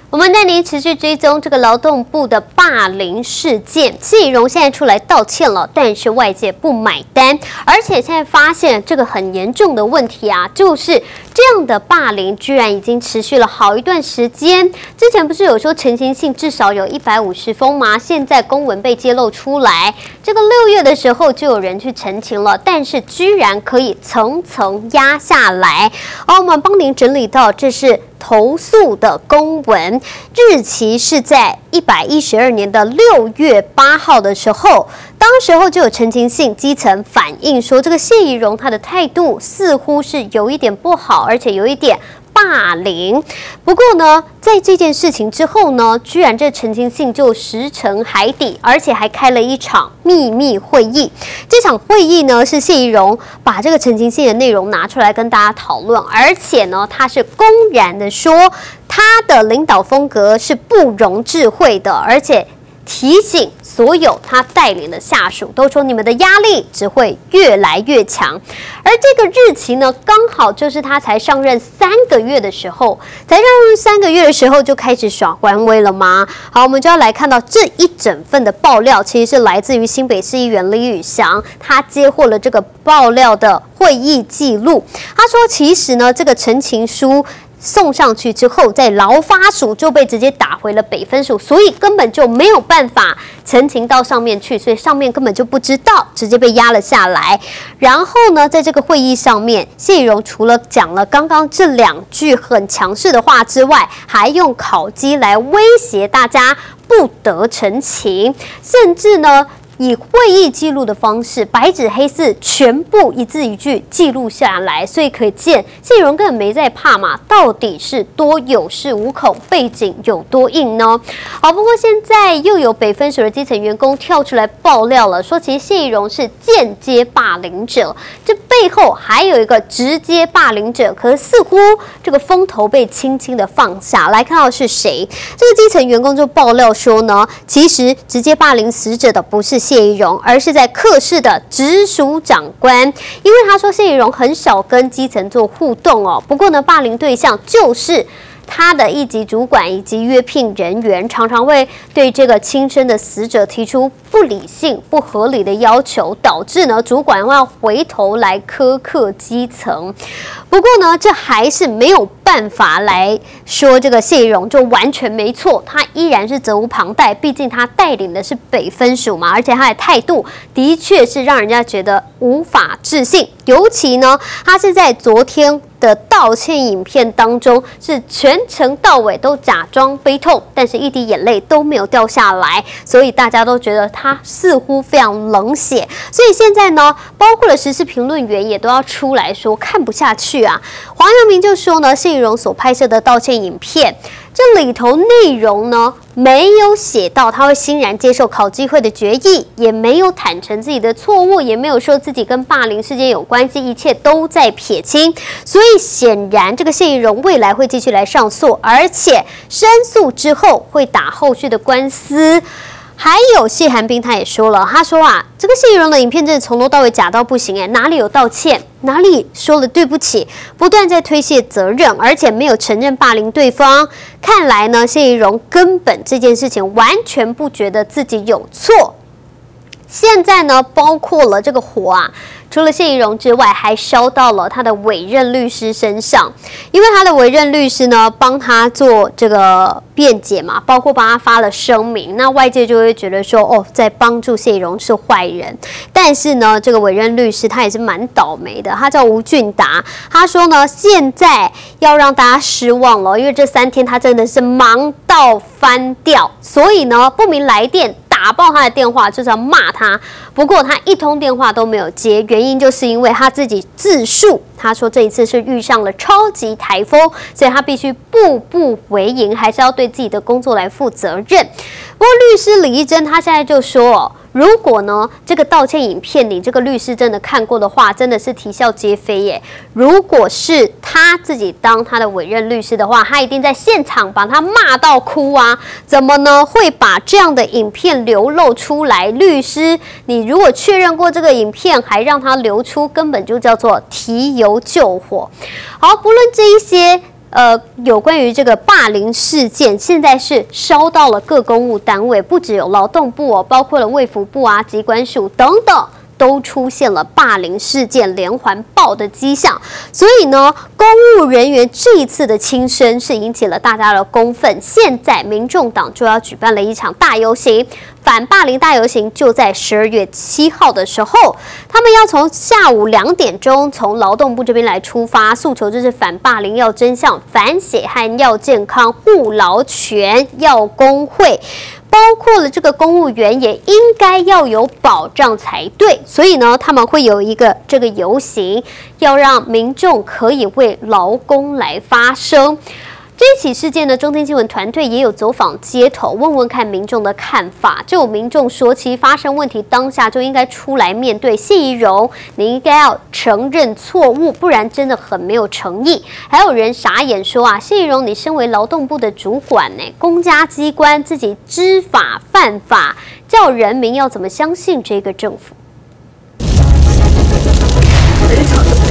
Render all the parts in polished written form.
我们带您持续追踪这个劳动部的霸凌事件。谢宜荣现在出来道歉了，但是外界不买单，而且现在发现这个很严重的问题啊，就是这样的霸凌居然已经持续了好一段时间。之前不是有说陈情信至少有150封吗？现在公文被揭露出来，这个6月的时候就有人去陈情了，但是居然可以层层压下来。我们帮您整理到，这是投诉的公文，日期是在112年的6月8号的时候，当时候就有陈情信基层反映说，这个谢宜荣他的态度似乎是有一点不好，而且有一点霸凌。不过呢，在这件事情之后呢，居然这陈情信就石沉海底，而且还开了一场秘密会议。这场会议呢，是谢宜荣把这个陈情信的内容拿出来跟大家讨论，而且呢，他是公然的说他的领导风格是不容置喙的，而且提醒所有他带领的下属都说，你们的压力只会越来越强。而这个日期呢，刚好就是他才上任3个月的时候，就开始耍官威了吗？好，我们就要来看到这一整份的爆料，其实是来自于新北市议员李宇翔，他接获了这个爆料的会议记录。他说，其实呢，这个陈情书送上去之后，在劳发署就被直接打回了北分署，所以根本就没有办法陈情到上面去，所以上面根本就不知道，直接被压了下来。然后呢，在这个会议上面，谢宜荣除了讲了刚刚这2句很强势的话之外，还用考绩来威胁大家不得陈情，甚至呢，以会议记录的方式，白纸黑字，全部一字一句记录下来，所以可见谢宜荣根本没在怕嘛，到底是多有恃无恐，背景有多硬呢？好，不过现在又有北分署的基层员工跳出来爆料了，说其实谢宜荣是间接霸凌者，这背后还有一个直接霸凌者，可是似乎这个风头被轻轻的放下。来看到是谁？这个基层员工就爆料说呢，其实直接霸凌死者的不是谢宜荣，而是在客室的直属长官，因为他说谢宜荣很少跟基层做互动哦。不过呢，霸凌对象就是他的一级主管以及约聘人员，常常会对这个轻生的死者提出不理性、不合理的要求，导致呢主管要回头来苛刻基层。不过呢，这还是没有办法来说这个谢宜荣就完全没错，他依然是责无旁贷，毕竟他带领的是北分署嘛，而且他的态度的确是让人家觉得无法置信。尤其呢，他是在昨天的道歉影片当中，是全程到尾都假装悲痛，但是一滴眼泪都没有掉下来，所以大家都觉得他似乎非常冷血。所以现在呢，包括了时事评论员也都要出来说看不下去啊。黄阳明就说呢，谢宜荣所拍摄的道歉影片，这里头内容呢没有写到他会欣然接受考纪会的决议，也没有坦诚自己的错误，也没有说自己跟霸凌事件有关系，一切都在撇清。所以显然这个谢宜荣未来会继续来上诉，而且申诉之后会打后续的官司。还有谢寒冰他也说了，他说啊，这个谢宜荣的影片真的从头到尾假到不行哪里有道歉，哪里说了对不起，不断在推卸责任，而且没有承认霸凌对方。看来呢，谢宜荣根本这件事情完全不觉得自己有错。现在呢，包括了这个火啊，除了谢宜荣之外，还烧到了他的委任律师身上，因为他的委任律师呢帮他做这个辩解嘛，包括帮他发了声明，那外界就会觉得说，哦，在帮助谢宜荣是坏人。但是呢，这个委任律师他也是蛮倒霉的，他叫吴俊达，他说呢，现在要让大家失望了，因为这3天他真的是忙到翻掉，所以呢，不明来电打爆他的电话，就是要骂他。不过他一通电话都没有接，原因就是因为他自己自述，他说这一次是遇上了超级台风，所以他必须步步为营，还是要对自己的工作来负责任。不过律师李义珍他现在就说，如果呢这个道歉影片你这个律师真的看过的话，真的是啼笑皆非耶。如果是他自己当他的委任律师的话，他一定在现场把他骂到哭啊！怎么呢会把这样的影片流露出来？律师，你如果确认过这个影片还让他流出，根本就叫做提油救火。好，不论这一些有关于这个霸凌事件，现在是烧到了各公务单位，不只有劳动部哦，包括了卫福部啊、疾管署等等。都出现了霸凌事件连环爆的迹象，所以呢，公务人员这一次的轻生是引起了大家的公愤。现在民众党就要举办了一场大游行，反霸凌大游行就在12月7号的时候，他们要从下午2点钟从劳动部这边来出发，诉求就是反霸凌要真相、反血汗要健康、护劳权要工会。包括了这个公务员也应该要有保障才对，所以呢，他们会有一个这个游行，要让民众可以为劳工来发声。这起事件呢，中天新闻团队也有走访街头，问问看民众的看法。就有民众说，其实发生问题当下就应该出来面对。谢宜容，你应该要承认错误，不然真的很没有诚意。还有人傻眼说啊，谢宜容，你身为劳动部的主管呢，公家机关自己知法犯法，叫人民要怎么相信这个政府？非常的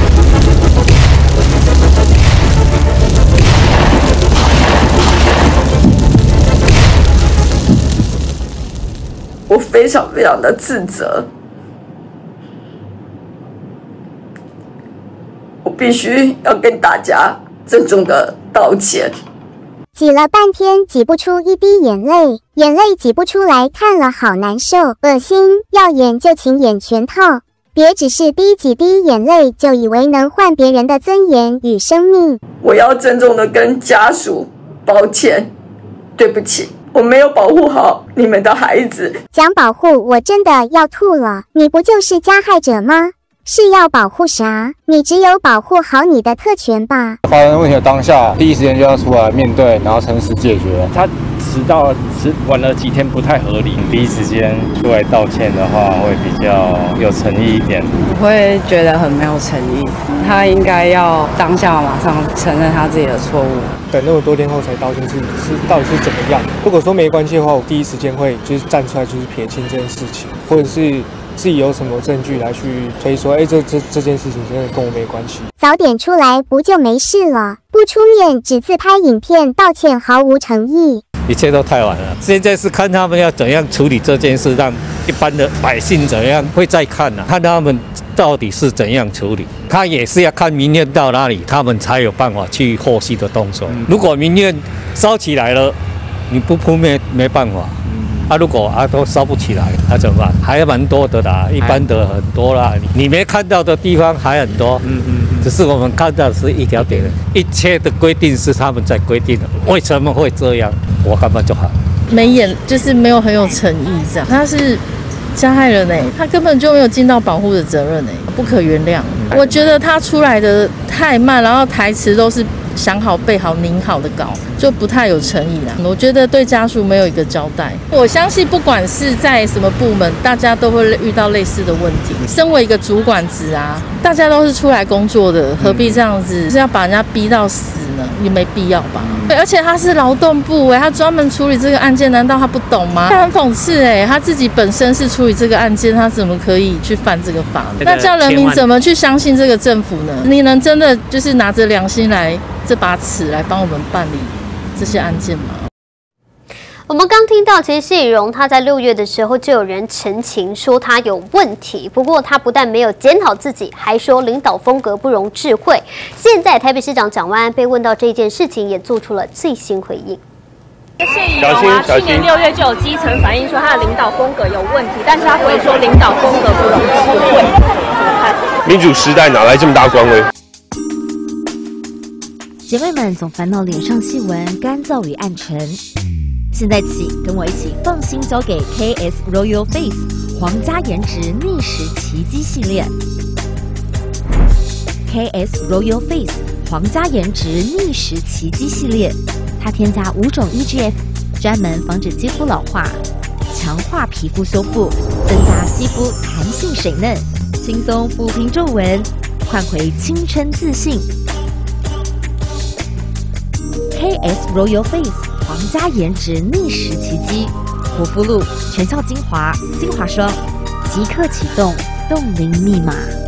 我非常非常的自责，我必须要跟大家郑重的道歉。 挤了半天挤不出一滴眼泪，眼泪挤不出来，看了好难受，恶心。要演就请演全套，别只是滴几滴眼泪就以为能换别人的尊严与生命。 我要郑重的跟家属抱歉，对不起。我没有保护好你们的孩子。 讲保护，我真的要吐了。你不就是加害者吗？是要保护啥？你只有保护好你的特权吧。 发生问题的当下，第一时间就要出来面对，然后诚实解决。 他迟晚了几天不太合理，第一时间出来道歉的话，会比较有诚意一点。 我会觉得很没有诚意，他应该要当下马上承认他自己的错误。 等那么多天后才道歉到底是怎么样？如果说没关系的话，我第一时间会就是站出来就是撇清这件事情，或者是自己有什么证据来去推说，这件事情真的跟我没关系。 早点出来不就没事了？不出面只自拍影片道歉，毫无诚意。 一切都太晚了，现在是看他们要怎样处理这件事，让一般的百姓怎样会再看呢？看他们到底是怎样处理，他也是要看民怨到哪里，他们才有办法去后续的动作。如果民怨烧起来了，你不扑灭没办法。如果都烧不起来，怎么办？还蛮多的啦，一般的很多啦，你没看到的地方还很多。只是我们看到的是一条点，一切的规定是他们在规定的，为什么会这样？我看看就好。 就是没有很有诚意，这样他是加害人他根本就没有尽到保护的责任不可原谅。我觉得他出来的太慢，然后台词都是想好背好拧好的稿，就不太有诚意啦。我觉得对家属没有一个交代。我相信不管是在什么部门，大家都会遇到类似的问题。身为一个主管职啊，大家都是出来工作的，何必这样子是要把人家逼到死呢？也没必要吧。对，而且他是劳动部他专门处理这个案件，难道他不懂吗？他很讽刺他自己本身是处理这个案件，他怎么可以去犯这个法呢？那叫人民怎么去相信这个政府呢？你能真的就是拿着良心来这把尺来帮我们办理这些案件吗？ 我们刚听到，其实谢宜容他在6月的时候就有人澄清说他有问题，不过他不但没有检讨自己，还说领导风格不容智慧。现在台北市长蒋万安被问到这件事情，也做出了最新回应。 谢宜容去年6月就有基层反映说他的领导风格有问题，但是他回说领导风格不容智慧，怎么看？ 民主时代哪来这么大官威？ 姐妹们总烦恼脸上细纹干燥与暗沉，现在起跟我一起放心交给 KS Royal Face 皇家颜值逆时奇迹系列。KS Royal Face 皇家颜值逆时奇迹系列，它添加5种 EGF， 专门防止肌肤老化，强化皮肤修复，增加肌肤弹性水嫩，轻松抚平皱纹，换回青春自信。KS Royal Face 皇家颜值逆时奇迹，护肤露、全效精华、精华霜，即刻启动冻龄密码。